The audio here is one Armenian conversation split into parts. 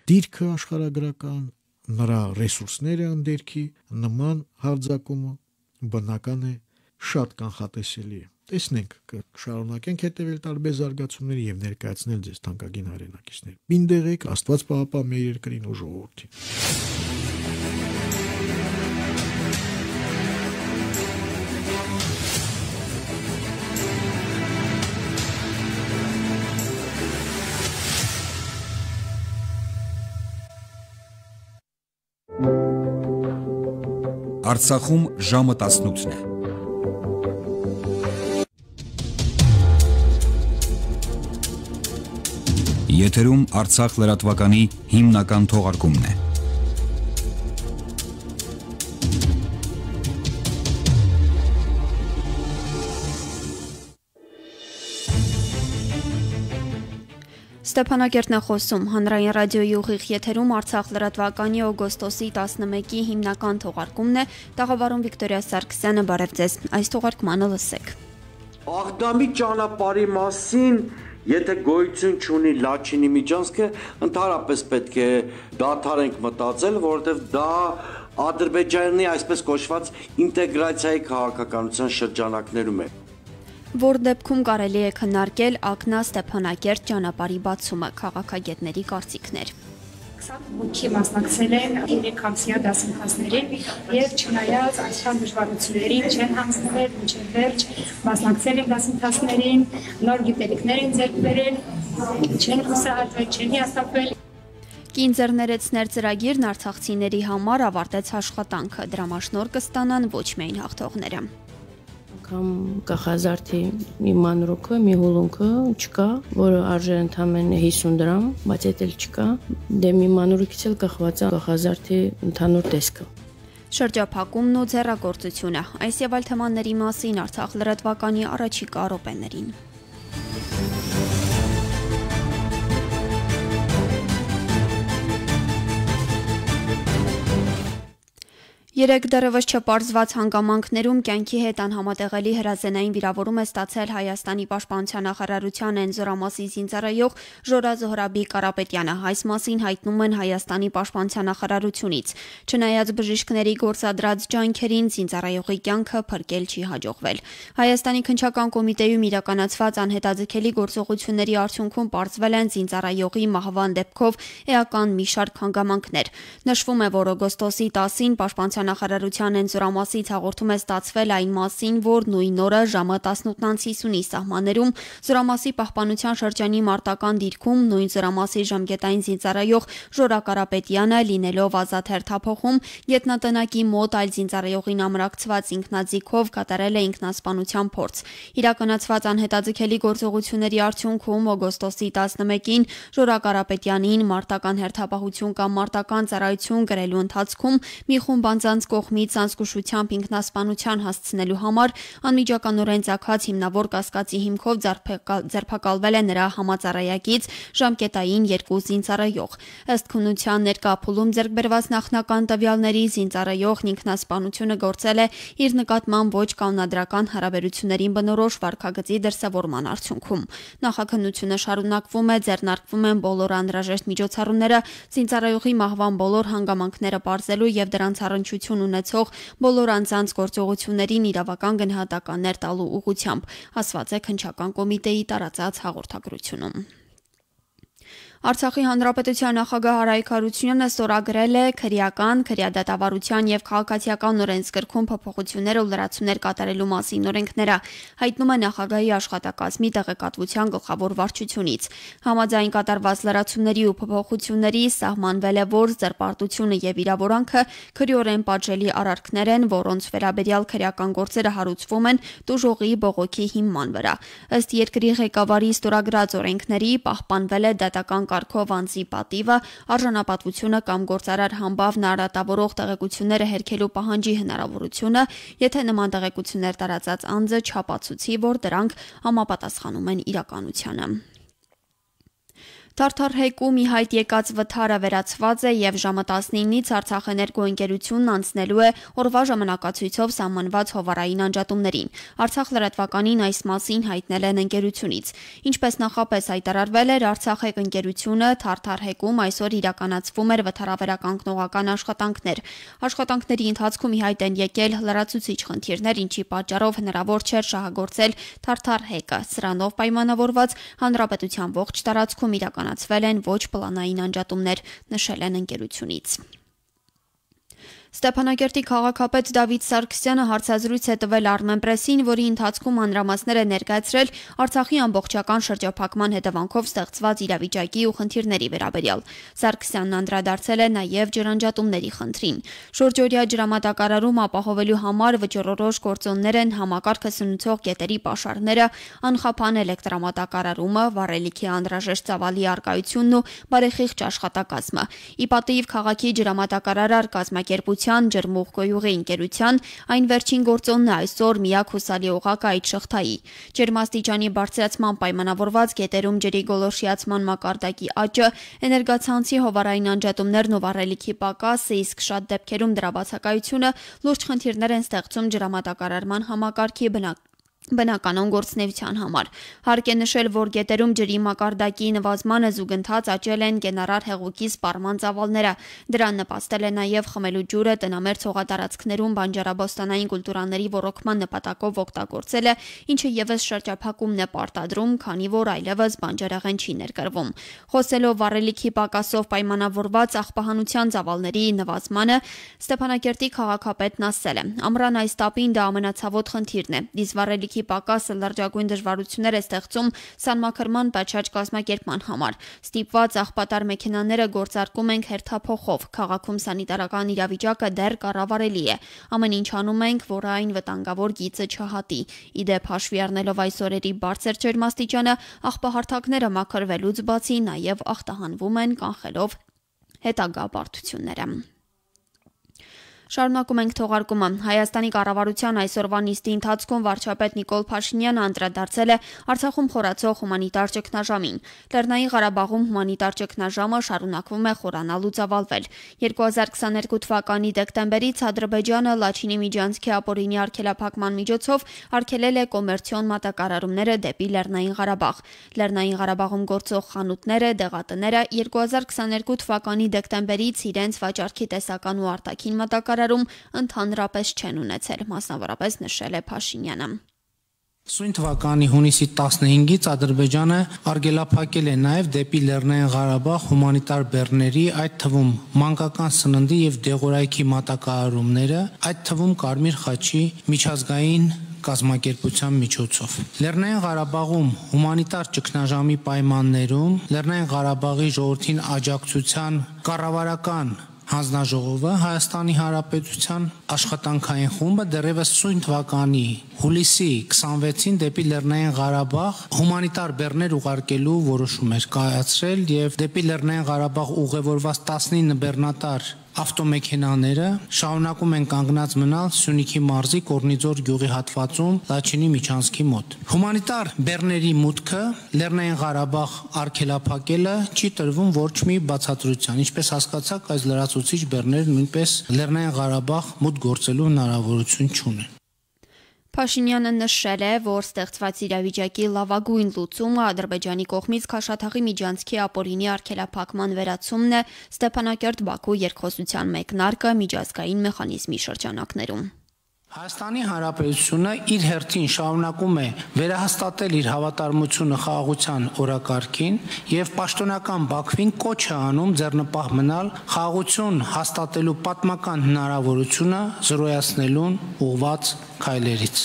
դիրքը աշխարհագրական, նրա ռեսուրսները ընդերքի նման հարձակումը բնական է շատ կանխատեսելի է։ Տեսնենք, կշարունակենք հետևել տարբեր զարգացումների եւ ներկայացնել ձեզ թանկագին հայրենակիցներ։ Բինդեղեք, Աստված պահապան մեր երկրին ու ժողովրդին։ Արցախում ժամը 18-ն է։ Եթերում Արցախ լրատվականի հիմնական թողարկումն է։ Ստեփանակերտն է խոսում, հանրային ռադիոյի ուղիղ եթերում Արցախ լրատվականի օգոստոսի 11-ի հիմնական թողարկումն է, տաղավարում Վիկտորիա Սարգսյանը, բարև ձեզ, այս թողարկմանը լսեք։ Աղդամի ճանապարհի մասին, եթե գոյություն չունի Լաչինի միջանցքը, ընդհանրապես պետք է դադարենք մտածել, որովհետև դա Ադրբեջանի այսպես կոչված ինտեգրացիայի քաղաքականության շրջանակներում է։ Որ դեպքում կարելի է քննարկել Ակնա-Ստեփանակերտ ճանապարհի բացումը, քաղաքագետների կարծիքներ։ 20 հոգի մասնակցել են 3 ամսյա դասընթացներին եւ չնայած այսքան դժվարություններին չեն հանձնվել մինչեւ վերջ, մասնակցել են դասընթացներին, նոր գիտելիքներ են ձեռք բերել, չեն հուսահատվել, չեն հիասթափվել։ Կինձեռներեցներ ծրագիրն արցախցիների համար ավարտեց աշխատանքը, դրամաշնորհ կստանան ոչ միայն հաղթողները։ Կամ կախազարդի մի մանրուքը, մի հուլունքը չկա, որը արժե ընդամենը 50 դրամ, բայց այդ էլ չկա, դե մի մանրուքից էլ կախված է կախազարդի ընդհանուր տեսքը։ Շրջափակումն ու ձեռագործությունը, այս եւ այլ թեմաների մասին Արցախ լրատվականի առաջիկա րոպեներին։ Երեք դեռևս չպարզված հանգամանքներում կյանքի հետ անհամատեղելի հրազենային վիրավորում է ստացել Հայաստանի պաշտպանության նախարարության Էնզորամասի զինծառայող Ժորա Զոհրաբի Կարապետյանը։ Այս մասին հայտնում են Հայաստանի պաշտպանության նախարարությունից։ Չնայած բժիշկների գործադրած ջանքերին, զինծառայողի կյանքը փրկել չի հաջողվել։ Հայաստանի քննչական կոմիտեում իրականացված անհետաձգելի գործողությունների արդյունքում պարզվել են զինծառայողի մահվան դեպքով էական մի շարք հանգամանքներ։ Նշվում է, որ օգոստոսի 10-ին պաշտպանության նախարարության Էնզորամասից հաղորդում է ստացվել այն մասին, որ նույն օրը ժամը 18:50-ի սահմաններում Զորամասի պահպանության շրջանի մարտական դիրքում նույն Զորամասի ժամկետային զինծառայող Ժորա Կարապետյանը, լինելով ազատ հերթափոխում, գետնատնակի մոտ այլ զինծառայողին ամրակցված ինքնաձիգով կատարել է ինքնասպանության փորձ։ Իրականացված անհետաձգելի գործողությունների արդյունքում օգոստոսի 11-ին Ժորա Կարապետյանին մարտական հերթապահություն կամ մարտական ծառայություն գրելու ընթացքում մի խումբ անձանց կողմից անզգուշությամբ ինքնասպանության հասցնելու համար անմիջականորեն ծագած հիմնավոր կասկածի հիմքով ձերբակալվել է նրա համածառայակից ժամկետային 2 զինծառայող։ Ըստ քննության ներկա փուլում ձեռք բերված նախնական տվյալների զինծառայողն ինքնասպանությունը գործել է իր նկատմամբ ոչ կանոնադրական հարաբերություններին բնորոշ վարքագծի դրսևորման արդյունքում։ Նախաքննությունը շարունակվում է, ձեռնարկվում են բոլոր անհրաժեշտ միջոցառումները զինծառայողի մահվան բոլոր հանգամանքները պարզելու եւ դրանց առնչություն ունեցող բոլոր անձանց գործողություններին իրավական գնահատականներ տալու ուղղությամբ, ասված է քննչական կոմիտեի տարածած հաղորդագրությունում։ Արցախի հանրապետության նախագահ Արայք Հարությունյանը ստորագրել է քրեական, քրեադատավարության եւ քաղաքացիական օրենսգրքում փոփոխություններ ու լրացումներ կատարելու մասին օրենքները, հայտնում է նախագահի աշխատակազմի տեղեկատվության գլխավոր վարչությունից։ Համաձայն կատարված լրացումների ու փոփոխությունների սահմանվել է, որ զրպարտությունը եւ իրավորանքը քրեորեն պատժելի արարքներ են, որոնց վերաբերյալ քրեական գործերը հարուցվում են տուժողի բողոքի հիման վրա։ Ըստ երկրի ղեկավարի ստորագրած օրենքների պահպանվել է դատական կարգով անձի պատիվը, արժանապատվությունը կամ գործարար համբավն արատավորող տեղեկությունները հերքելու պահանջի հնարավորությունը, եթե նման տեղեկություններ տարածած անձը չապացուցի, որ դրանք համապատասխանում են իրականությանը։ Թարթարհեկում ի հայտ եկած վթարը վերացված է եւ ժամը 19-ից Արցախ էներգո ընկերությունն անցնելու է օրվա ժամանակացույցով սահմանված հովարային անջատումներին։ Արցախ լրատվականին այս մասին հայտնել են ընկերությունից։ Ինչպես նախապես հայտարարվել էր, Արցախ ընկերությունը Թարթարհեկում այսօր իրականացվում էր վթարավերականգնողական աշխատանքներ։ Աշխատանքների ընթացքում ի հայտ են եկել լրացուցիչ խնդիրներ, ինչի պատճառով հնարավոր չէր շահագործել Թարթարհեկը։ Սրանով պայմանավորված հանրապետության ողջ տարածքում իրականացվել են ոչ պլանային անջատումներ, նշել են ընկերությունից։ Ստեփանակերտի քաղաքապետ Դավիթ Սարգսյանը հարցազրույց է տվել Armenpress-ին, որի ընթացքում մանրամասներ է ներկայացրել Արցախի ամբողջական շրջափակման հետևանքով ստեղծված իրավիճակի ու խնդիրների վերաբերյալ։ Սարգսյանն անդրադարձել է նաև ջրանջատումների խնդրին։ Շուրջօրյա ջրամատակարարում ապահովելու համար վճռորոշ գործոններ են համակարգը սնուցող կետերի պաշարները, անխափան էլեկտրամատակարարումը, վառելիքի անհրաժեշտ ծավալի առկայությունն ու բարեխիղճ աշխատակազմը։ Ի պատիվ քաղաքի ջրամատակարար կազմակերպության ջրմուղկոյուղի ընկերության այն վերջին գործոնն է այսօր միակ հուսալի օղակը այդ շղթայի։ Ջերմաստիճանի բարձրացման պայմանավորված գետերում ջրի գոլորշիացման մակարդակի աճը, էներգացանցի հովարային անջատումներն ու վառելիքի պակասը, իսկ շատ դեպքերում դրա բացակայությունը լուրջ խնդիրներ են ստեղծում ջրամատակարարման համակարգի բնականon գործունեության համար։ Հարկ է նշել, որ գետերում ջրի մակարդակի նվազմանը զուգընթաց աճել են կենարար հեղուկի սպառման ծավալները։ Դրան նպաստել է նաև խմելու ջուրը տնամերձ հողատարածքներում բանջարաբոստանային կուլտուրաների ոռոգման նպատակով օգտագործելը, ինչը ևս շրջափակումն է պարտադրում, քանի որ այլևս բանջարեղեն չի ներկրվում։ Խոսելով վառելիքի պակասով պայմանավորված աղբահանության ծավալների նվազմանը, Ստեփանակերտի քաղաքապետն ասել է. «Ամռան այս տապին դա ամենացավոտ խնդիրն է։ Դիզվառելիքի պակասը լրջագույն դժվարություններ է ստեղծում սանմաքրման պատշաճ կազմակերպման համար։ Ստիպված աղբատար մեքենաները գործարկում ենք հերթափոխով։ Քաղաքում սանիտարական իրավիճակը դեռ կառավարելի է։ Ամեն ինչ անում ենք, որ այն վտանգավոր գիծը չհատի։ Իդեպ հաշվի առնելով այս օրերի բարձր ջերմաստիճանը, աղբահարթակները մաքրվելուց բացի նաև ախտահանվում են, կանխելով հետագա բարդությունները»։ Շարունակում ենք թողարկումը։ Հայաստանի կառավարության այսօրվա նիստի ընթացքում վարչապետ Նիկոլ Փաշինյանը անդրադարձել է Արցախում խորացող հումանիտար ճգնաժամին։ Լեռնային Ղարաբաղում հումանիտար ճգնաժամը շարունակվում է խորանալ ու ծավալվել։ 2022 թվականի դեկտեմբերից Ադրբեջանը Լաչինի Միջանցքի ապօրինի արգելափակման միջոցով արգելել է կոմերցիոն մատակարարումները դեպի Լեռնային Ղարաբաղ։ Լեռնային Ղարաբաղում գործող խանութները, դեղատները 2022 թվականի դեկտեմբերից իրենց վաճառքի տեսական ու արտաքին մատակարարում ընդհանրապես չեն ունեցել, մասնավորապես նշել է Փաշինյանը։ Սույն թվականի հունիսի 15-ից Ադրբեջանը արգելափակել է նաև դեպի Լեռնային Ղարաբաղ հումանիտար բեռների, այդ թվում մանկական սննդի եւ դեղորայքի մատակարարումները, այդ թվում Կարմիր խաչի միջազգային կազմակերպության միջոցով։ Լեռնային Ղարաբաղում հումանիտար ճգնաժամի պայմաններում Լեռնային Ղարաբաղի ժողովրդին աջակցության կառավարական հանձնաժողովը Հայաստանի Հանրապետության աշխատանքային խումբը դեռևս սույն թվականի հուլիսի 26-ին դեպի Լեռնային Ղարաբաղ հումանիտար բեռներ ուղարկելու որոշում էր կայացրել եւ դեպի Լեռնային Ղարաբաղ ուղևորված 19 բեռնատար ավտոմեքենաները շարունակում են կանգնած մնալ Սյունիքի մարզի Կորնիձոր գյուղի հատվածում Լաչինի միջանցքի մոտ։ Հումանիտար բեռների մուտքը Լեռնային Ղարաբաղ արգելափակելը չի տրվում ոչ մի բացատրության, ինչպես հասկացաք, այս լրացուցիչ բեռները նույնպես Լեռնային Ղարաբաղ մուտք գործելու հնարավորություն չունեն։ Փաշինյանը նշել է, որ ստեղծված իրավիճակի լավագույն լուծումը Ադրբեջանի կողմից Քաշաթաղի միջանցքի ապօրինի արգելափակման վերացումն է Ստեփանակերտ-Բաքու երկխոսության մեկնարկը միջազգային մեխանիզմի շրջանակներում։ Հայաստանի Հանրապետությունը իր հերթին շարունակում է վերահաստատել իր հավատարմությունը խաղաղության օրակարգին եւ պաշտոնական Բաքվին կոչ է անում ձեռնպահ մնալ խաղաղություն հաստատելու պատմական հնարավորությունը զրոյացնելուն ուղղված քայլերից։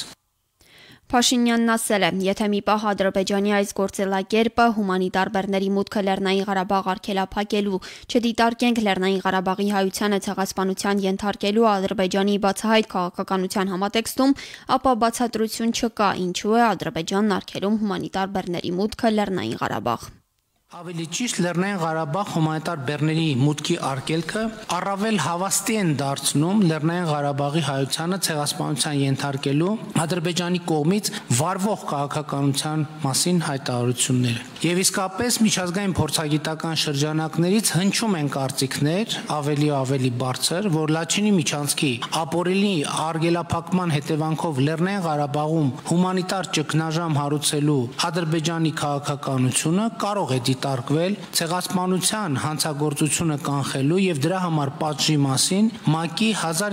Փաշինյանն ասել է, եթե մի պահ Ադրբեջանի այս գործելակերպը հումանիտար բեռների մուտքը Լեռնային Ղարաբաղ արգելափակելու, չդիտարկենք Լեռնային Ղարաբաղի հայությանը ցեղասպանության ենթարկելու Ադրբեջանի բացահայտ քաղաքականության համատեքստում, ապա բացատրություն չկա, ինչու է Ադրբեջանն արգելում հումանիտար բեռների մուտքը Լեռնային Ղարաբաղ։ Ավելի ճիշտ Լեռնային Ղարաբաղ հումանիտար բեռների մուտքի արգելքը առավել հավաստի են դարձնում Լեռնային Ղարաբաղի հայությանը ցեղասպանության ենթարկելու Ադրբեջանի կողմից վարվող քաղաքականության մասին հայտարարությունները։ Եվ իսկապես միջազգային փորձագիտական շրջանակներից հնչում են կարծիքներ ավելի ու ավելի բարձր, որ Լաչինի միջանցքի ապօրինի արգելափակման հետևանքով Լեռնային Ղարաբաղում հումանիտար ճգնաժամ հարուցելու Ադրբեջանի քաղաքականությունը կարող է դիտարկվել ցեղասպանության հանցագործությունը կանխելու եւ դրա համար պատժի մասին ՄԱԿ-ի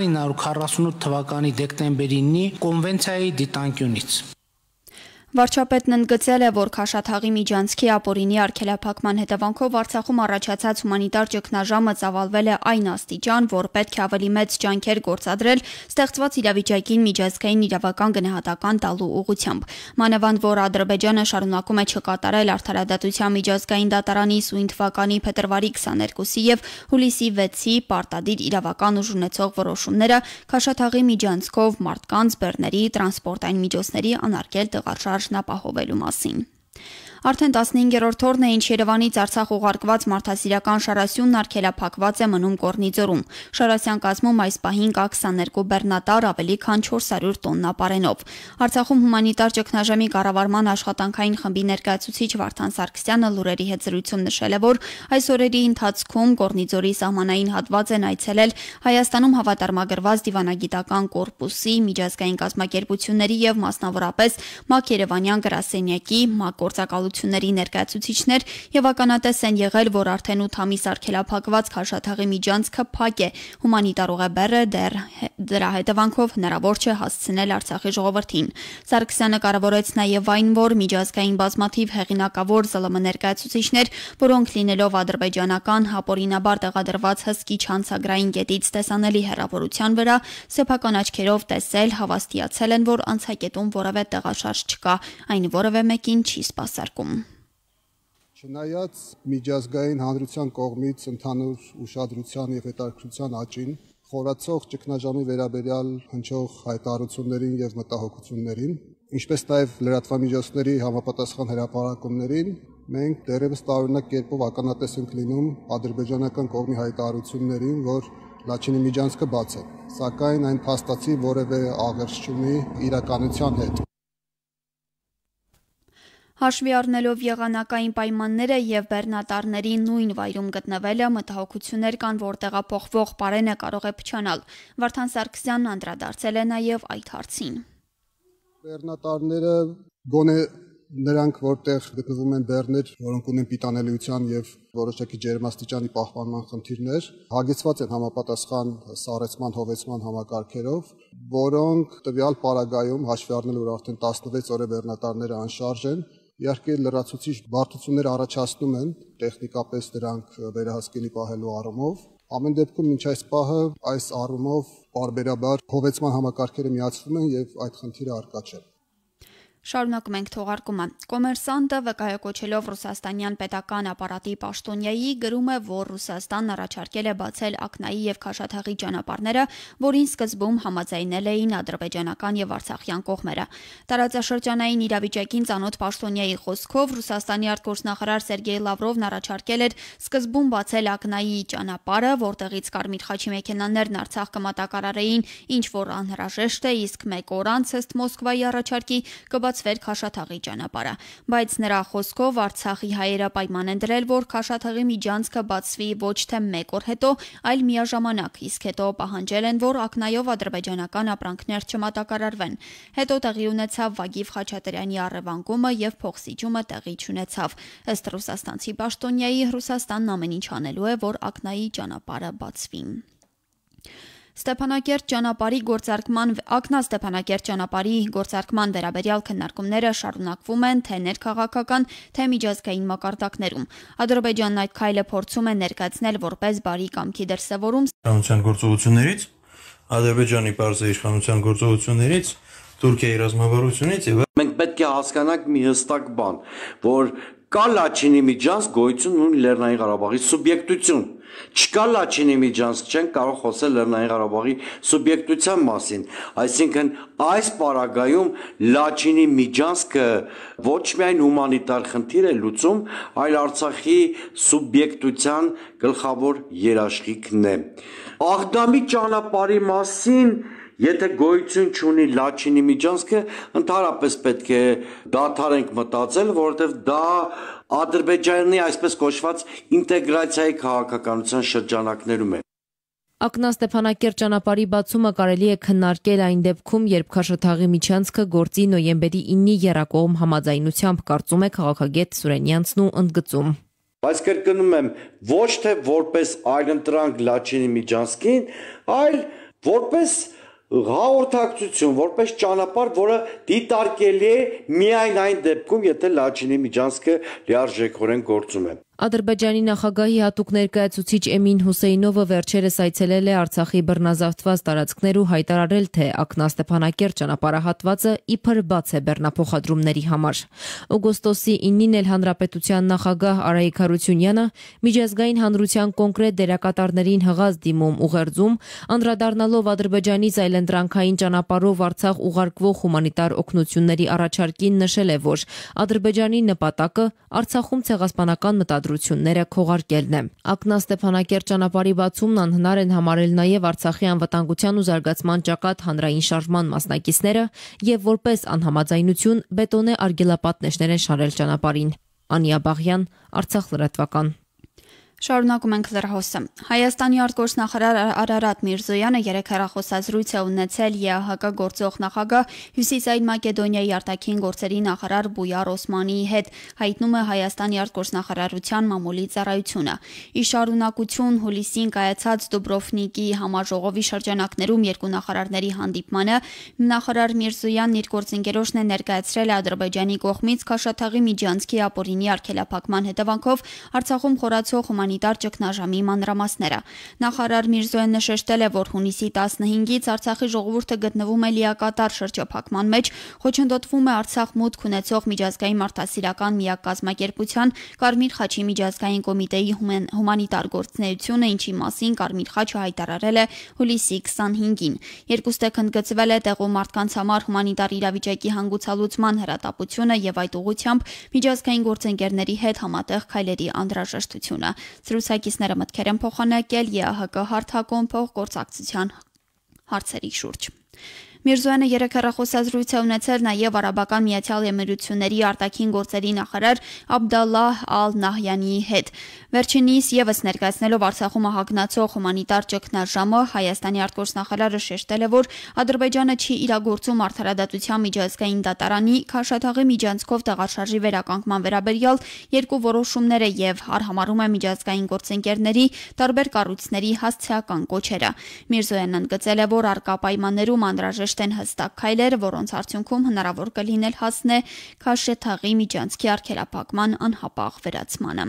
1948 թվականի դեկտեմբերի 9-ի կոնվենցիայի դիտանկյունից։ Վարչապետն ընդգծել է, որ Քաշաթաղի միջանցքի ապօրինի արգելափակման հետևանքով Արցախում առաջացած հումանիտար ճգնաժամը ծավալվել է այն աստիճան, որ պետք է ավելի մեծ ջանքեր գործադրել ստեղծված իրավիճակին միջազգային իրավական գնահատական տալու ուղղությամբ։ Մանավանդ որ Ադրբեջանը շարունակում է չկատարել Արդարադատության միջազգային դատարանի սույն թվականի փետրվարի 22-ի եւ հուլիսի 6-ի պարտադիր իրավական ուժ ունեցող որոշումները Քաշաթաղի միջանցքով մարդկանց, բեռների, տրանսպորտային միջոցների անարգել տեղաշարժ ապահովելու մասին։ Արդեն 15-րդ օրն է, ինչ Երևանից Արցախ ուղարկված մարդասիրական շարասյունն արգելափակված է մնում Կորնիձորում։ Շարասյան կազմում այս պահին կա 22 բեռնատար, ավելի քան 400 տոննա պարենով։ Արցախում հումանիտար ճգնաժամի կառավարման աշխատանքային խմբի ներկայացուցիչ Վարդան Սարգսյանը լուրերի հետ զրույցում նշել է, որ այս օրերի ընթացքում Կորնիձորի սահմանային հատված են այցելել Հայաստանում հավատարմագրված դիվանագիտական կորպուսի, միջազգային կազմակերպությունների եւ մասնավորապես ՄԱԿ Երևանյան գրասենյակի, ՄԱԿ գործակալությունների ներկայացուցիչներ եւ ականատես են եղել, որ արդեն 8 ամիս արգելափակված Քաշաթաղի միջանցքը փակ է։ Հումանիտար ուղեբեռը դրա հետևանքով հնարավոր չէ հասցնել Արցախի ժողովրդին։ Սարգսյանը կարևորեց նաեւ այն, որ միջազգային բազմաթիվ հեղինակավոր ԶԼՄ ներկայացուցիչներ, որոնք լինելով ադրբեջանական հապօրինաբար տեղադրված հսկի չանցագրային կետից տեսանելի հեռավորության վրա սեփական աչքերով տեսել, հավաստիացել են, որ անցակետում որևէ տեղաշարժ չկա, այն որևէ մեկին չի սպասարկում։ Չնայած միջազգային հանրության կողմից ընդհանուր ուշադրության եւ հետաքրքրության աճին, խորացող ճգնաժամի վերաբերյալ հնչող հայտարարություններին եւ մտահոգություններին, ինչպես նաեւ լրատվամիջոցների համապատասխան հրապարակումներին, մենք դեռևս տարօրինակ կերպով ականատես ենք լինում ադրբեջանական կողմի հայտարարություններին, որ Լաչինի միջանցքը բաց է, սակայն այն փաստացի որևէ աղերս չունի իրականության հետ։ Հաշվի առնելով եղանակային պայմանները եւ բեռնատարների նույն վայրում գտնվելը, մտահոգություններ կան, որ տեղափոխվող պարենը կարող է փչանալ։ Վարդան Սարգսյանն անդրադարձել է նաեւ այդ հարցին։ Բեռնատարները գոնե նրանք, որտեղ գտնվում են բեռներ, որոնք ունեն պիտանելիության եւ որոշակի ջերմաստիճանի պահպանման խնդիրներ, հագեցված են համապատասխան սառեցման հովեցման համակարգերով, որոնք տվյալ պարագայում հաշվի առնելով որ արդեն 16 օրը բեռնատարները անշարժ են, իհարկե լրացուցիչ բարդություններ առաջացնում են տեխնիկապես դրանք վերահսկելի պահելու առումով։ Ամեն դեպքում մինչ այս պահը այս առումով բարբերաբար հովեցման համակարգերը միացվում են եւ այդ խնդիրը առկա չէ։ Շարունակում ենք թողարկումը։ Կոմերսանտը վկայակոչելով ռուսաստանյան պետական ապարատի պաշտոնյայի գրում է, որ Ռուսաստանն առաջարկել է բացել Ակնայի եւ Քաշաթաղի ճանապարհները, որին սկզբում համաձայնել էին ադրբեջանական եւ արցախյան կողմերը։ Տարածաշրջանային իրավիճակին ծանոթ պաշտոնյայի խոսքով Ռուսաստանի արտգործնախարար Սերգեյ Լավրովն առաջարկել էր սկզբում բացել Ակնայի ճանապարհը, որտեղից Կարմիր խաչի մեքենաներն Արցախ կմատակարարեին, ինչ որ անհրաժեշտ է, իսկ մեկ օր անց ըստ Մոսկվայի առաջարկի բացվեր Քաշաթաղի ճանապարհը, բայց նրա խոսքով Արցախի հայերը պայման են դրել, որ Քաշաթաղի միջանցքը բացվի ոչ թե մեկ օր հետո, այլ միաժամանակ, իսկ հետո պահանջել են, որ Ակնայով ադրբեջանական ապրանքներ չմատակարարվեն։ Հետո տեղի ունեցավ Վագիվ Խաչատրյանի առևանգումը եւ փոխսիջումը տեղի չունեցավ։ Ըստ ռուսաստանցի պաշտոնյայի, Ռուսաստանն ամեն ինչ անելու է, որ Ակնայի ճանապարհը բացվի։ Ստեփանակերտ ճանապարհի գործարկման վերաբերյալ քննարկումները շարունակվում են թե ներքաղաքական, թե միջազգային մակարդակներում։ Ադրբեջանն այդ քայլը փորձում է ներկայացնել որպես բարի կամքի դրսևորում իշխանության գործողություններից, Ադրբեջանի պարզ իշխանության գործողություններից, Թուրքիայի ռազմավարությունից եւ մենք պետք է հասկանանք մի հստակ բան, որ կա Լաչինի միջանց գոյություն ունի Լեռնային Ղարաբաղի սուբյեկտություն։ Չկա Լաչինի միջանց, չեն կարող խոսել Լեռնային Ղարաբաղի սուբյեկտության մասին։ Այսինքն այս պարագայում Լաչինի միջանցքը ոչ միայն հումանիտար խնդիր է լուծում, այլ Արցախի սուբյեկտության գլխավոր երաշխիքն է։ Աղդամի ճանապարհի մասին եթե գոյություն չունի Լաչինի միջանցքը, ընդհանրապես պետք է դադարենք մտածել, որովհետև դա Ադրբեջանի այսպես կոչված ինտեգրացիայի քաղաքականության շրջանակներում է։ Ակնա-Ստեփանակերտ ճանապարհի բացումը կարելի է քննարկել այն դեպքում, երբ Քաշաթաղի միջանցքը գործի նոյեմբերի 9-ի եռակողմ համաձայնությամբ, կարծում է քաղաքագետ Սուրենյանցն ու ընդգծում։ Բայց կրկնում եմ, ոչ թե որպես այլընտրանք Լաչինի միջանցքին, այլ որպես հաղորդակցություն, որպես ճանապարհ, որը դիտարկելի է միայն այն դեպքում, եթե Լաչինի միջանցքը լիարժեքորեն գործում է։ Ադրբեջանի նախագահի հատուկ ներկայացուցիչ Էմին Հուսեյնովը վերջերս այցելել է Արցախի բռնազավթված տարածքներ ու հայտարարել, թե Ակնա-Ստեփանակերտ ճանապարհահատվածը իբր բաց է բեռնափոխադրումների համար։ Օգոստոսի 9-ին էլ Հանրապետության նախագահ Արայիկ Հարությունյանը միջազգային հանրության կոնկրետ դերակատարներին հղած դիմում ուղերձում, անդրադառնալով Ադրբեջանից այլընտրանքային ճանապարհով Արցախ ուղարկվող հումանիտար օգնությունների առաջարկին, նշել է, որ Ադրբեջանի նպատակը Արցախում ցեղասպանական մտադրությունները քողարկելն է։ Ակնա-Ստեփանակերտ ճանապարհի բացումն անհնար են համարել նաև Արցախի անվտանգության ու զարգացման ճակատ հանրային շարժման մասնակիցները եւ որպես անհամաձայնություն բետոնե արգելապատնեշներ են շարել ճանապարհին։ Անիա Բաղյան, Արցախ լրատվական։ Շարունակում ենք լրահոսը։ Հայաստանի արտգործնախարար Արարատ Միրզոյանը երեկ հեռախոսազրույց է ունեցել ԵԱՀԿ գործող նախագահ Հյուսիսային Մակեդոնիայի արտաքին գործերի նախարար Բույար Օսմանիի հետ, հայտնում է Հայաստանի արտգործնախարարության մամուլի ծառայությունը։ Ի շարունակություն հուլիսին կայացած Դուբրովնիկի համաժողովի շրջանակներում երկու նախարարների հանդիպմանը նախարար Միրզոյանն իր գործընկերոջն է ներկայացրել Ադրբեջանի կողմից Քաշաթաղի միջանցքի ապօրինի արգելափակման հետևանքով Արցախում խորացող հումանիտար ճգնաժամի մանրամասները։ Նախարար Միրզոյանը նշել է, որ հունիսի 15-ից Արցախի ժողովուրդը գտնվում է լիակատար շրջափակման մեջ, խոչընդոտվում է Արցախ մուտք ունեցող միջազգային մարդասիրական միակ կազմակերպության Կարմիր խաչի միջազգային կոմիտեի հումանիտար գործունեությունը, ինչի մասին Կարմիր խաչը հայտարարել է հուլիսի 25-ին։ Երկուստեք ընդգծվել է տեղում մարդկանց համար հումանիտար իրավիճակի հանգուցալուծման հրատապությունը եւ այդ ուղղությամբ միջազգային գործընկերների հետ համատեղ քայլերի անհրաժեշտությունը։ Զրուցակիցները մտքեր են փոխանակել ԵԱՀԿ հարթակոմ փոխգործակցության հարցերի շուրջ։ Միրզոյանը երեկ հեռախոսազրույց է ունեցել նաև Արաբական Միացյալ Էմիրությունների արտաքին գործերի նախարար Աբդալլահ Ալ-Նահյանիի հետ։ Վերջինիս ևս ներկայացնելով Արցախում հագնացող հումանիտար ճգնաժամը, Հայաստանի արտգործնախարարը շեշտել է, որ Ադրբեջանը չի իրագործում արդարադատության միջազգային դատարանի Քաշաթաղի միջանցքով տեղաշարժի վերականգնման վերաբերյալ երկու որոշումները եւ արհամարում է միջազգային գործընկերների տարբեր կառույցների հասցեական կոչերը։ Միրզոյանն ընդգծել է, որ արկա պայմաններում անհրաժեշտ են հստակ քայլեր, որոնց արդյունքում հնարավոր կլինել հասնել Քաշաթաղի միջանցքի արգելափակման անհապաղ վերացմանը։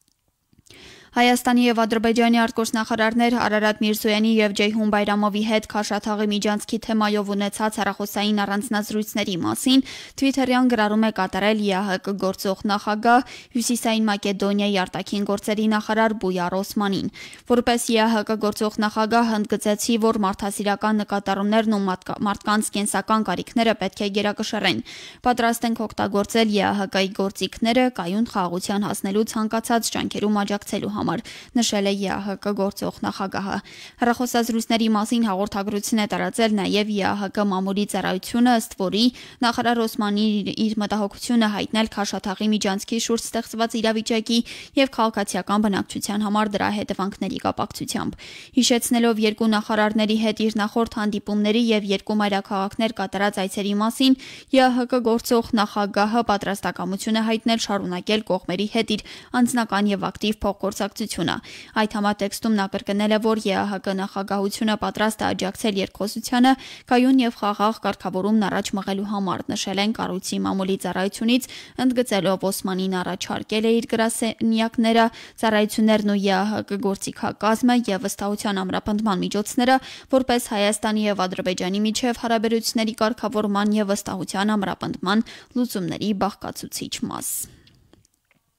Հայաստանի եւ Ադրբեջանի արտգործնախարարներ Արարատ Միրզոյանի եւ Ջեյհուն Բայրամովի հետ Քաշաթաղի միջանցքի թեմայով ունեցած հեռախոսային առանձնազրույցների մասին Twitter-յան գրառում է կատարել ԵԱՀԿ գործող նախագահ Հյուսիսային Մակեդոնիայի արտաքին գործերի նախարար Բույար Օսմանին։ Որպես ԵԱՀԿ գործող նախագահ ընդգծեցի, որ մարդասիրական նկատառումներն ու մարդկանց կենսական կարիքները պետք է գերակշռեն։ Պատրաստ ենք օգտագործել ԵԱՀԿ-ի գործիքները կայուն խաղաղության հասնելու ցանկացած ջանքերում աջակցելու համար, նշել է ԵԱՀԿ գործող նախագահը։ Հեռախոսազրույցների մասին հաղորդագրություն է տարածել նաև ԵԱՀԿ մամուլի ծառայությունը, ըստ որի նախարար Օսմանին իր մտահոգությունը հայտնել Քաշաթաղի միջանցքի շուրջ ստեղծված իրավիճակի եւ քաղաքացիական բնակչության համար դրա հետևանքների կապակցությամբ։ Հիշեցնելով երկու նախարարների հետ իր նախորդ հանդիպումների եւ երկու մայրաքաղաքներ կատարած այցերի մասին, ԵԱՀԿ գործող նախագահը պատրաստակամություն է հայտնել շարունակել կողմերի հետ իր անձնական եւ ակտիվ փոխգործակցությունը։ Այդ համատեքստում նա կրկնել է, որ ԵԱՀԿ նախագահությունը պատրաստ է աջակցել երկխոսությանը կայուն եւ խաղաղ կարգավորումն առաջ մղելու համար, նշել են կառույցի մամուլի ծառայությունից, ընդգծելով Օսմանին առաջարկել է իր գրասենյակները, ծառայություններն ու ԵԱՀԿ գործիքակազմը եւ վստահության ամրապնդման միջոցները, որպես Հայաստանի եւ Ադրբեջանի միջև հարաբերությունների կարգավորման եւ վստահության ամրապնդման լուծումների բաղկացուցիչ մաս։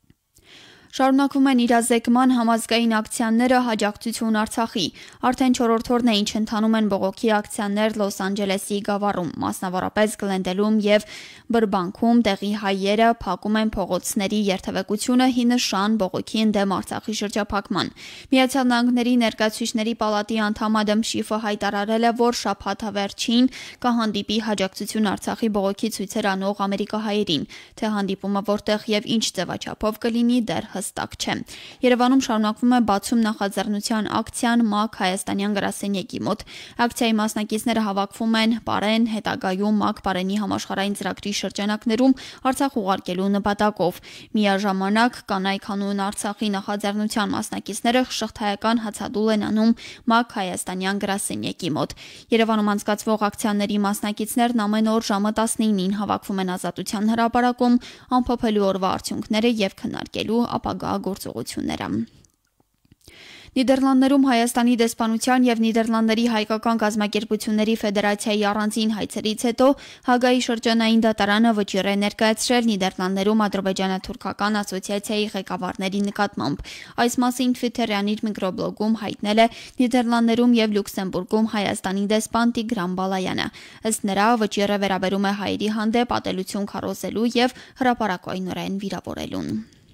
Շարունակվում են իրազեկման համազգային ակցիաները հաջակցություն Արցախի։ Արդեն 4-րդ օրն է, ինչ ընթանում են բողոքի ակցիաներ Լոս Անջելեսի գավառում, մասնավորապես Գլենդելում եւ Բրբանքում տեղի հայերը փակում են փողոցների երթևեկությունը հի նշան բողոքի ընդդեմ Արցախի շրջափակման։ Միացյալ Նահանգների ներկայացուցիչների պալատի անդամ Ադամ Շիֆը հայտարարել է, որ շաբաթավերջին կհանդիպի հաջակցություն Արցախի բողոքի ցույցեր անող ամերիկահայերին, թե հանդիպումը որտեղ եւ ինչ ձևաչափով կլինի դեռ հստակ չէ։ Երևանում շարունակվում է բացում նախաձեռնության ակցիան ՄԱԿ հայաստանյան գրասենյակի մոտ։ Ակցիայի մասնակիցները հավաքվում են Պարեն, հետագայում ՄԱԿ Պարենի համաշխարհային ծրագրի շրջանակներում Արցախ ուղարկելու նպատակով։ Միաժամանակ կանայք հանուն Արցախի նախաձեռնության մասնակիցները շղթայական հացադուլ են անում ՄԱԿ հայաստանյան գրասենյակի մոտ։ Երևանում անցկացվող ակցիաների մասնակիցներն ամեն օր ժամը 19-ին հավաքվում են Ազատության հրապարակում, ամփոփելու օրվա արդյունքները եւ քննարկելու ապագա գործողությունները։ Նիդերլանդներում Հայաստանի դեսպանության եւ Նիդերլանդների հայկական կազմակերպությունների ֆեդերացիայի առանձին հայցերից հետո Հագայի շրջանային դատարանը վճիռ է ներկայացրել Նիդերլանդներում ադրբեջանա-թուրքական ասոցիացիայի ղեկավարների նկատմամբ։ Այս մասին Twitter-յան իր միկրոբլոգում հայտնել է Նիդերլանդներում եւ Լյուքսեմբուրգում Հայաստանի դեսպան Տիգրան Բալայանը։ Ըստ նրա վճիռը վերաբերում է հայերի հանդեպ ատելություն քարոզելու եւ հրապարակայնորեն վիրավորելուն։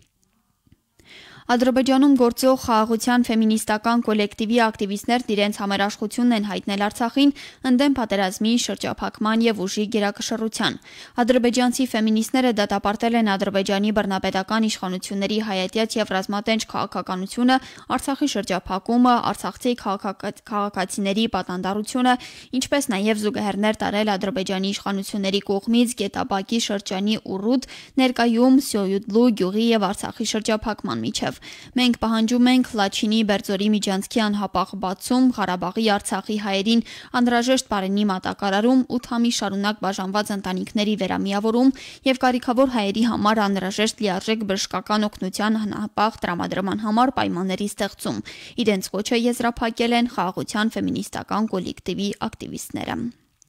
Ադրբեջանում գործող խաղաղության ֆեմինիստական կոլեկտիվի ակտիվիստներն իրենց համերաշխությունն են հայտնել Արցախին ընդդեմ պատերազմի, շրջափակման եւ ուժի գերակշռության։ Ադրբեջանցի ֆեմինիստները դատապարտել են Ադրբեջանի բռնապետական իշխանությունների հայատյաց եւ ռազմատենչ քաղաքականությունը, Արցախի շրջափակումը, արցախցի քաղաքացիների պատանդարությունը, ինչպես նաեւ զուգահեռներ տարել Ադրբեջանի իշխանությունների կողմից Գետաբակի շրջանի Ուռուտ, ներկայում Սյոյուդլու գյուղի եւ Արցախի շրջափակման միջև։ Մենք պահանջում ենք Լաչինի Բերձորի միջանցքի անհապաղ բացում, Ղարաբաղի Արցախի հայերին անհրաժեշտ բարենի մատակարարում, 8 ամիս շարունակ բաժանված ընտանիքների վերամիավորում եւ կարիքավոր հայերի համար անհրաժեշտ լիարժեք բժշկական օգնության անհապաղ տրամադրման համար պայմանների ստեղծում։ Իրենց կոչը եզրափակել են խաղաղության ֆեմինիստական կոլեկտիվի ակտիվիստները։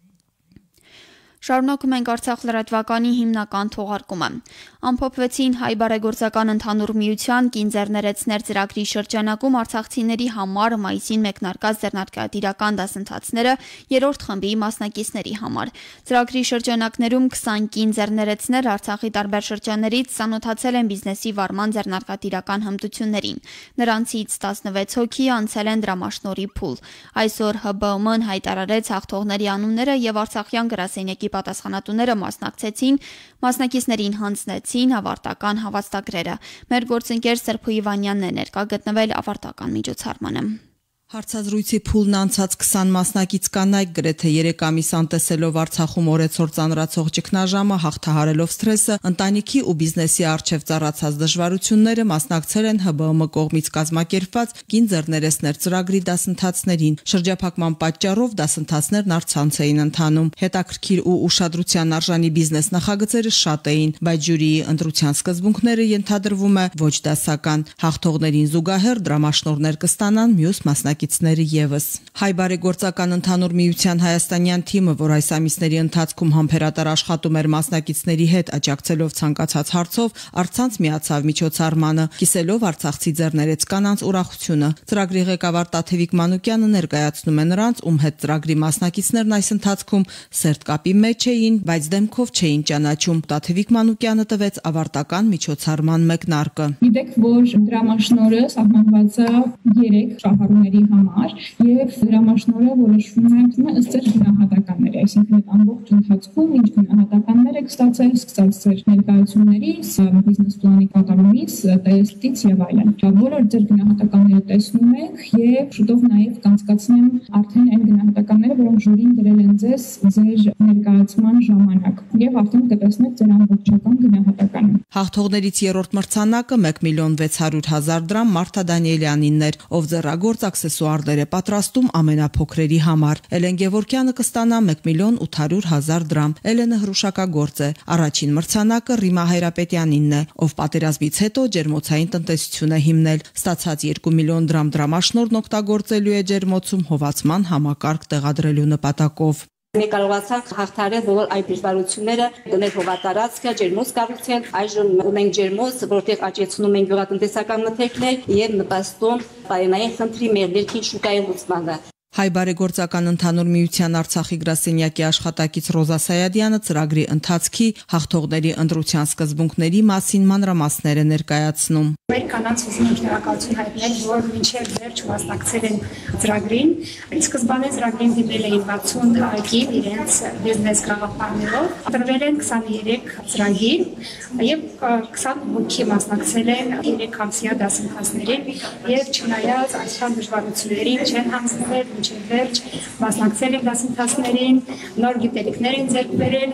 Շարունակում ենք Արցախ լրատվականի հիմնական թողարկումը։ Ամփոփվեցին Հայ բարեգործական ընդհանուր միության կինձեռներեցներ ծրագրի շրջանակում արցախցիների համար մայիսին մեկնարկած ձեռնարկատիրական դասընթացները երրորդ խմբի մասնակիցների համար։ Ծրագրի շրջանակներում 20 կինձեռներեցներ Արցախի տարբեր շրջաններից ծանոթացել են բիզնեսի վարման ձեռնարկատիրական հմտություններին։ Նրանցից 16 հոգի անցել են դրամաշնորհի փուլ։ Այսօր ՀԲԸՄ-ն հայտարարեց հաղթողների անունները եւ Արցախյան գրասենյակի պատասխանատուները մասնակցեցին, մասնակիցներին հանձնեցին ավարտական հավաստագրերը։ Մեր գործընկեր Սրփու Իվանյանն է ներկա գտնվել ավարտական միջոցառմանը։ Հարցազրույցի փուլն անցած 20 մասնակից կանայք գրեթե 3 ամիս անտեսելով Արցախում օրեցօր ծանրացող ճգնաժամը, հաղթահարելով սթրեսը, ընտանիքի ու բիզնեսի առջև ծառացած դժվարությունները մասնակցել են ՀԲԸՄ կողմից կազմակերպված կինձեռներեցներ ծրագրի դասընթացներին։ Շրջափակման պատճառով դասընթացներն առցանց էին ընթանում։ Հետաքրքիր ու ուշադրության արժանի բիզնես նախագծերը շատ էին, բայց ժյուրիի ընտրության սկզբունքները ենթադրվում է ոչ դասական։ Հաղթողներին զուգահեռ դրամաշնորհներ կստանան մյուս մասնակիցները եւս։ Հայ բարեգործական ընդհանուր միության հայաստանյան թիմը, որ այս ամիսների ընթացքում համբերատար աշխատում էր մասնակիցների հետ աջակցելով ցանկացած հարցով, առցանց միացավ միջոցառմանը, կիսելով արցախցի ձեռներեց կանանց ուրախությունը։ Ծրագրի ղեկավար Տաթևիկ Մանուկյանը ներկայացնում է նրանց, ում հետ ծրագրի մասնակիցներն այս ընթացքում սերտ կապի մեջ էին, բայց դեմքով չէին ճանաչում։ Տաթևիկ Մանուկյանը տվեց ավարտական միջոցառման մեկնարկը։ Գիտեք, որ դրամաշնորհը սահմանված է 3 շահառուների համար եւ դրամաշնորհը որոշվում է ըստ ձեր գնահատականների, այսինքն այդ ամբողջ ընթացքում ինչ գնահատականներ եք ստացել, սկսած ձեր ներկայացումներից, բիզնես պլանի կատարումից, տեստից եւ այլն։ Բոլոր ձեր գնահատականները տեսնում եք եւ շուտով նաեւ կանցկացնեմ արդեն այն գնահատականները, որոնք ժյուրին դրել են ձեզ ձեր ներկայացման ժամանակ եւ արդեն կտեսնեք ձեր ամբողջական գնահատականը։ Հաղթողներից երրորդ մրցանակը 1.600.000 դրամ Մարթա Դանիելյանինն էր, ով ձեռագործ աքսեսուարներ է պատրաստում ամենափոքրերի համար։ Էլեն Գևորգյանը կստանա 1.800.000 դրամ։ Էլենը հրուշակագործ է։ Առաջին մրցանակը Ռիմա Հայրապետյանինն է, ով պատերազմից հետո ջերմոցային տնտեսություն է հիմնել։ Ստացած 2 միլիոն դրամ դրամաշնորհն օգտագործելու է ջերմոցում հովացման համակարգ տեղադրելու նպատակով։ Մենք կարողացանք հաղթարել բոլոր այդ դժվարությունները, գնել հողատարածքը, ջերմոց կառուցել, այժմ ունենք ջերմոց, որտեղ աճեցնում ենք գյուղատնտեսական մթերքներ եւ նպաստում պայմանային խնդրի մեր ներքին շուկայի լուծմանը։ Հայ բարեգործական ընդհանուր միության Արցախի գրասենյակի աշխատակից Ռոզա Սայադյանը ծրագրի ընթացքի հաղթողների ընտրության սկզբունքների մասին մանրամասներ է ներկայացնում։ Մեր կանանց ուզում ենք շնորհակալություն հայտնել, որ մինչև վերջ մասնակցել են ծրագրին։ Սկզբանե ծրագրին դիմել էին 60 ակիվ իրենց բիզնես գաղափարներով։ Ընտրվել են 23 ծրագիր եւ 20 հոգի մասնակցել են 3 ամսյա դասընթացներին եւ չնայած այսքան դժվարություններին չեն հանձնվել մինչև վերջ մասնակցել են դասընթացներին, նոր գիտելիքներ են ձեռք բերել,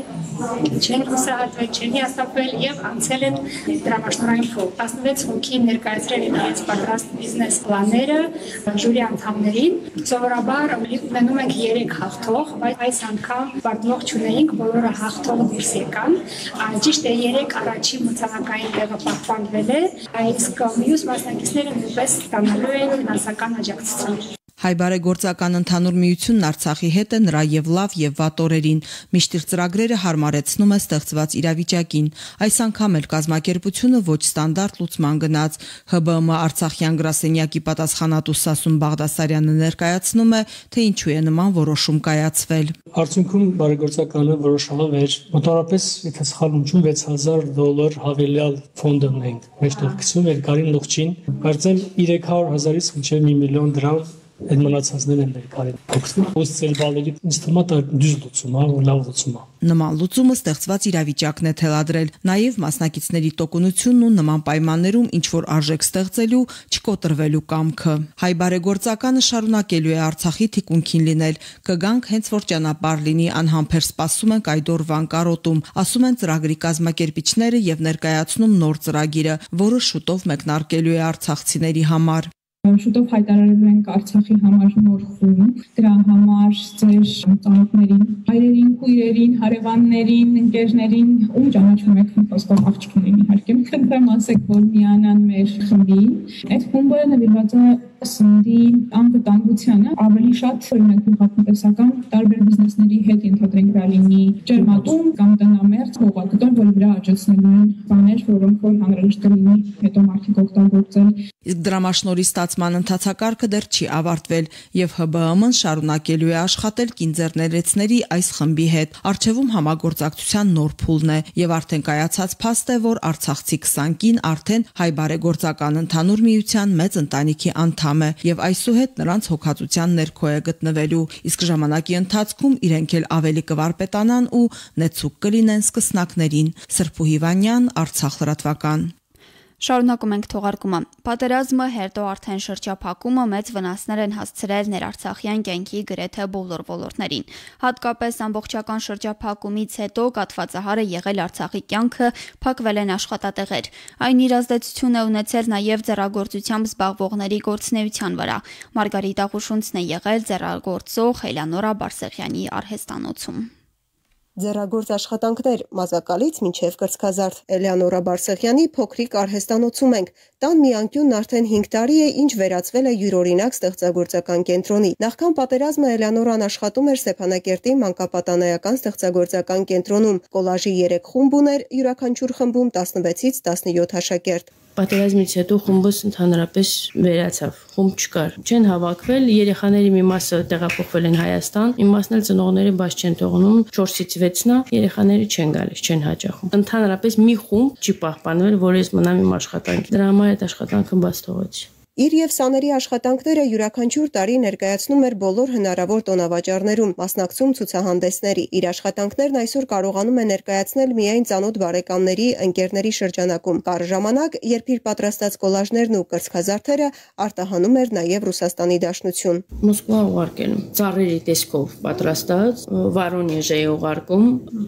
չեն հուսահատվել, չեն հիասթափվել եւ անցել են դրամաշնորհային փուլ։ 16 հոգի ներկայացրել են իրենց պատրաստ բիզնես պլանները ժյուրի անդամներին։ Սովորաբար ունենում ենք 3 հաղթող, բայց այս անգամ պատմող չունեինք, բոլորը հաղթող դուրս եկան։ Ճիշտ է 3 առաջին մրցանակային տեղը պահպանվել է, իսկ մյուս մասնակիցները նույնպես ստանալու են ֆինանսական աջակցություն։ Հայ բարեգործական ընդհանուր միությունն Արցախի հետ է նրա եւ լավ եւ վատ օրերին, միշտ իր ծրագրերը հարմարեցնում է ստեղծված իրավիճակին։ Այս անգամ էլ կազմակերպությունը ոչ ստանդարտ լուծման գնաց։ ՀԲԸՄ Արցախյան գրասենյակի պատասխանատու Սասուն Բաղդասարյանը ներկայացնում է, թե ինչու է նման որոշում կայացվել։ Արդյունքում բարեգործականը որոշավ էր մոտավորապես, եթե սխալ չեմ, $6,000 հավելյալ ֆոնդ ունենք։ Մեջտեղ գցում էր գարին լուղջին, կարծեմ 300,000-ից մինչև $1 միլիոն այդ մնացածներն են ներկայացնում։ Օգտվում ուսցել բալերի ինձ թվում է դժ լուծում է, լավ լուծում է։ Նման լուծումը ստեղծված իրավիճակն է թելադրել, նաև մասնակիցների տոկունությունն ու նման պայմաններում ինչ որ արժեք ստեղծելու, չկոտրվելու կամքը։ Հայ բարեգործականը շարունակելու է Արցախի թիկունքին լինել, կգանք հենց որ ճանապարհ լինի, անհամբեր սպասում ենք այդ օրվան կարոտում, ասում են ծրագրի կազմակերպիչները եւ ներկայացնում նոր ծրագիրը, որը շուտով մեկնարկելու է արցախցիների համար։ Շուտով հայտարարելու ենք Արցախի համար նոր խումբ, դրա համար ձեր ծանոթներին, հայրերին, քույրերին, հարևաններին, ընկերներին, ում ճանաչում եք խոսքով աղջիկներին իհարկե, խնդրեմ ասեք, որ միանան մեր խմբին։ Այդ խումբը նվիրված է սննդի անվտանգությանը, ավելի շատ օրինակ գյուղատնտեսական տարբեր բիզնեսների հետ ենթադրենք դա լինի ջերմատում կամ տնամերձ հողագտոր, որի վրա աճեցնելու են բաներ, որոնք որ հանրահաշտ կլինի հետո մարդիկ օգտագործել։ Իսկ դրամաշնորհի ստացման ընթացակարգը դեռ չի ավարտվել եւ ՀԲԸՄ-ն շարունակելու է աշխատել կինձեռներեցների այս խմբի հետ։ Արչեվում համագործակցության նոր փուլն է եւ արդեն կայացած փաստ է, որ արցախցի 20 կին արդեն հայ բարեգործական ընդհանուր միության մեծ ընտանիքի անդամ է եւ այսուհետ նրանց հոգացության ներքո է գտնվելու, իսկ ժամանակի ընթացքում իրենք էլ ավելի կվարպետանան ու նեցուկ կլինեն սկսնակներին։ Սրփուհի Վանյան, Արցախ լրատվական։ Շարունակում ենք թողարկումը։ Պատերազմը հետո արդեն շրջափակումը մեծ վնասներ են հասցրել ներարցախյան կյանքի գրեթե բոլոր ոլորտներին։ Հատկապես ամբողջական շրջափակումից հետո կաթվածահարը եղել Արցախի կյանքը, փակվել են աշխատատեղեր։ Այն իր ազդեցություն է ունեցել նաև ձեռագործությամբ զբաղվողների գործունեության վրա։ Մարգարիտա Խուշունցն է եղել ձեռագործող Էլեոնորա Բարսեղյանի արհեստանոցում։ Ձեռագործ աշխատանքներ մազակալից մինչև կրծքազարդ Էլեոնորա Բարսեղյանի փոքրիկ արհեստանոցում ենք։ Տան մի անկյունն արդեն 5 տարի է, ինչ վերածվել է յուրօրինակ ստեղծագործական կենտրոնի։ Նախքան պատերազմը Էլեոնորան աշխատում էր Ստեփանակերտի մանկապատանայական ստեղծագործական կենտրոնում։ Կոլաժի 3 խումբ ուներ, յուրաքանչյուր խմբում 16-ից 17 աշակերտ։ Պատերազմից հետո խումբս ընդհանրապես վերացավ, խումբ չկար, չեն հավաքվել, երեխաների մի մասը տեղափոխվել են Հայաստան, մի մասն էլ ծնողները բաց չեն թողնում, 4-ից 6-նա երեխաները չեն գալիս, չեն հաճախում։ Ընդհանրապես մի խումբ չի պահպանվել, որ ես մնամ իմ աշխատանքի։ Դրա համար այդ աշխատանքը բաց թողեցի։ Իր եւ սաների աշխատանքները յուրաքանչյուր տարի ներկայացնում էր բոլոր հնարավոր տոնավաճառներում, մասնակցում ցուցահանդեսների։ Իր աշխատանքներն այսօր կարողանում է ներկայացնել միայն ծանոթ բարեկամների, ընկերների շրջանակում։ Կար ժամանակ, երբ իր պատրաստած կոլաժներն ու կրծքազարդերը արտահանում էր նաեւ Ռուսաստանի Դաշնություն։ Մոսկվա ուղարկել եմ, ծառերի տեսքով պատրաստած, Վորոնեժ էի ուղարկում,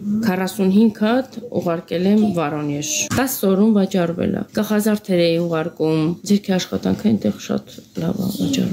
45 հատ ուղարկել եմ Վորոնեժ։ 10 օրում վաճառվել է։ Կախազարդեր էի ուղարկում, ձերքի աշխատանքը այնտեղ շատ լավ է վաճառվում։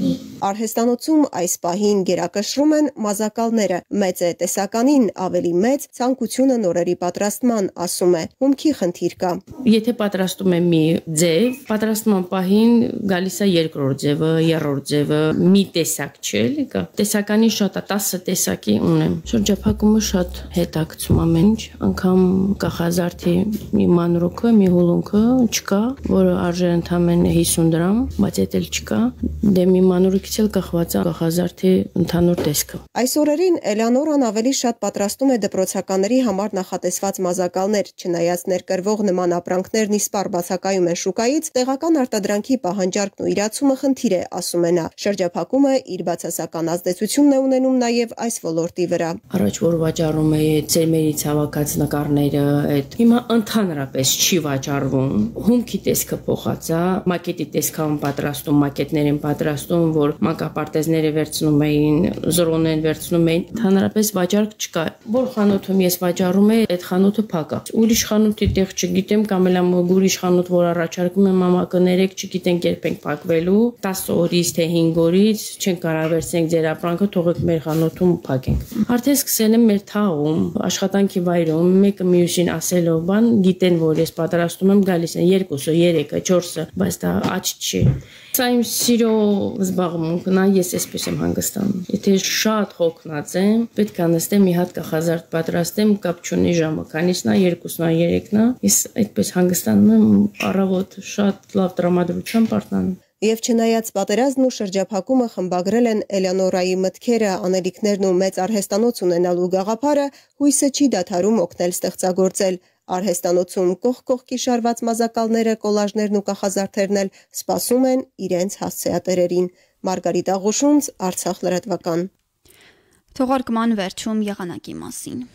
Արհեստանոցում այս պահին գերակշռում են մազակալները։ Մեծ է տեսականին, ավելի մեծ ցանկությունը նորերի պատրաստման, ասում է։ Հումքի խնդիր կա։ Եթե պատրաստում եմ մի ձև, պատրաստման պահին գալիս է երկրորդ ձևը, երրորդ ձևը, մի տեսակ չէ, լիքը։ Տեսականի շատ է, 10 տեսակի ունեմ։ Շրջափակումը շատ հետաքրքրում ամեն ինչ, անգամ կախազարդի մի մանրուքը, մի հուլունքը չկա, որը արժե ընդամենը 50 դրամ, բայց էդ էլ չկա։ Դե մի մանրուքից էլ կախված է կախազարդի ընդհանուր տեսքը։ Այս օրերին Էլեոնորան ավելի շատ պատրաստում է դպրոցականների համար նախատեսված մազակալներ, չնայած ներկրվող նման ապրանքներն իսպառ բացակայում են շուկայից, տեղական արտադրանքի պահանջարկն ու իրացումը խնդիր է, ասում է նա։ Շրջափակումը իր բացասական ազդեցությունն է ունենում նաև այս ոլորտի վրա։ Առաջ որ վաճառում է ծերմերից հավաքած նկարները, այդ հիմա ընդհանրապես չի վաճառվում։ Հումքի տեսքը փոխած է, մակետի տեսքով պատրաստում, մակետներ են պատրաստում, որ մանկապարտեզները վերցնում էին, զրոներ վերցնում էին, ընդհանրապես վաճառք չկա։ Որ խանութում ես վաճառում եմ, այդ խանութը փակ է։ Ուրիշ խանութի տեղ չգիտեմ, կամ էլ ուրիշ խանութ, որ առաջարկում եմ մամակը ներեք, չգիտենք երբ ենք փակվելու, 10 օրից թե 5 օրից չենք կարող վերցնենք ձեր ապրանքը, թողեք մեր խանութում փակենք։ Արդեն սկսել եմ մեր թաղում, աշխատանքի վայրում, մեկը մյուսին ասելով բան, գիտեն, որ ես պատրաստում եմ, գալիս են 2-ը, 3-ը, 4-ը, բայց դա աճ չի։ Սա իմ սիրո զբաղմունքն է, ես այսպես եմ հանգստանում։ Եթե շատ հոգնած եմ, պետք է նստեմ մի հատ կախազարդ պատրաստեմ, կապ չունի ժամը, քանիսն է, 2-ն է, 3-ն է, ես այդպես հանգստանում եմ, առավոտ շատ լավ տրամադրությամբ արտանում։ Եվ չնայած պատերազմն ու շրջափակումը խմբագրել են Էլեոնորայի մտքերը, անելիքներն ու մեծ արհեստանոց ունենալու գաղափարը, հույսը չի դադարում օգնել ստեղծագործել։ Արհեստանոցում կողք-կողքի շարված մազակալները, կոլաժներն ու կախազարդերն էլ սպասում են իրենց հասցեատերերին։ Մարգարիտ Աղուշունց, Արցախ լրատվական։ Թողարկման վերջում եղանակի մասին։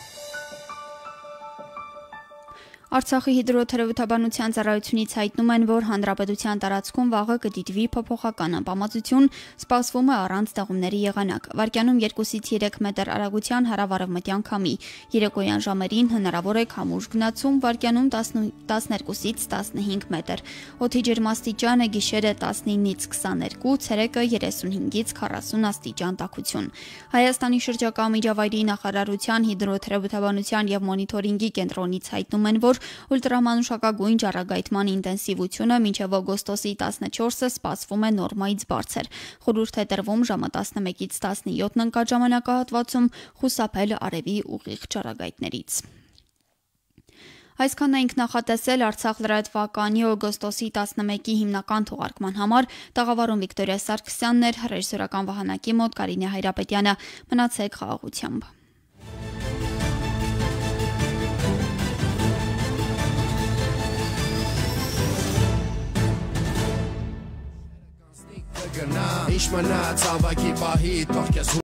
Արցախի հիդրոթերապևտաբանության ծառայությունից հայտնում են, որ հանրապետության տարածքում վաղը կդիտվի փոփոխական անբավարարություն, սպասվում է առանց ձեղումների եղանակ։ Վարկյանում 2-ից 3 մետր արագության հարավ-արևմտյան քամի։ Երեկոյան ժամերին հնարավոր է քամուշ գնացում, վարկյանում 12-ից 15 մետր։ Օդի ջերմաստիճանը գիշերը 19-ից 22, ցերեկը 35-ից 40 աստիճան տաքություն։ Հայաստանի շրջակա միջավայրի նախարարության հիդրոթերապևտաբանության եւ մոնիտորինգի կենտրոնից հայտնում են, որ ուլտրամանուշակագույն ջառագայթման ինտենսիվությունը մինչև օգոստոսի 14-ը սպասվում է նորմայից բարձր։ Խորհուրդ է տրվում ժամը 11-ից 17 ընկած ժամանակահատվածում խուսափել արևի ուղիղ ջառագայթներից։ Այսքանն ենք նախատեսել Արցախ լրատվականի օգոստոսի 11-ի հիմնական թողարկման համար, տաղավարում Վիկտորիա Սարգսյանն էր, ռեժիսորական վահանակի մոտ Կարինե Հայրապետյանը։ Մնացեք խաղաղությամբ։ Ինչ մնաց ավագի պահի, թող քեզ